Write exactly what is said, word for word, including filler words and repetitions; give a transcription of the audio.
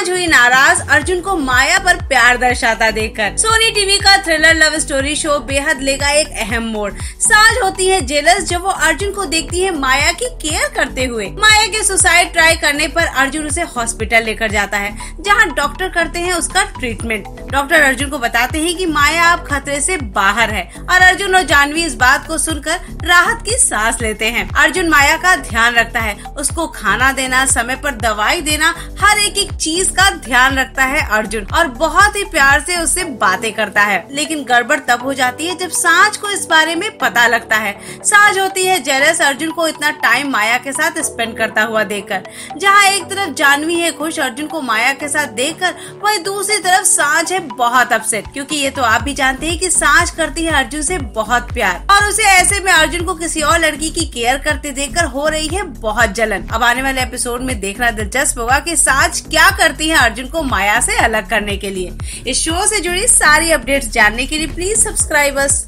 सांझ हुई नाराज अर्जुन को माया पर प्यार दर्शाता देखकर। सोनी टीवी का थ्रिलर लव स्टोरी शो बेहद लेगा एक अहम मोड़। सांझ होती है जेलस जब वो अर्जुन को देखती है माया की केयर करते हुए। माया के सुसाइड ट्राई करने पर अर्जुन उसे हॉस्पिटल लेकर जाता है, जहां डॉक्टर करते हैं उसका ट्रीटमेंट। डॉक्टर अर्जुन को बताते हैं कि माया अब खतरे से बाहर है और अर्जुन और जानवी इस बात को सुनकर राहत की सांस लेते हैं। अर्जुन माया का ध्यान रखता है, उसको खाना देना, समय पर दवाई देना, हर एक एक चीज का ध्यान रखता है अर्जुन और बहुत ही प्यार से उससे बातें करता है। लेकिन गड़बड़ तब हो जाती है जब सांझ को इस बारे में पता लगता है। सांझ होती है जेलस अर्जुन को इतना टाइम माया के साथ स्पेंड करता हुआ देखकर। जहाँ एक तरफ जानवी है खुश अर्जुन को माया के साथ देखकर, वहीं दूसरी तरफ सांझ है बहुत अपसेट, क्योंकि ये तो आप भी जानते हैं कि सांझ करती है अर्जुन से बहुत प्यार और उसे ऐसे में अर्जुन को किसी और लड़की की केयर करते देखकर हो रही है बहुत जलन। अब आने वाले एपिसोड में देखना दिलचस्प होगा कि सांझ क्या करती है अर्जुन को माया से अलग करने के लिए। इस शो से जुड़ी सारी अपडेट्स जानने के लिए प्लीज सब्सक्राइब अस।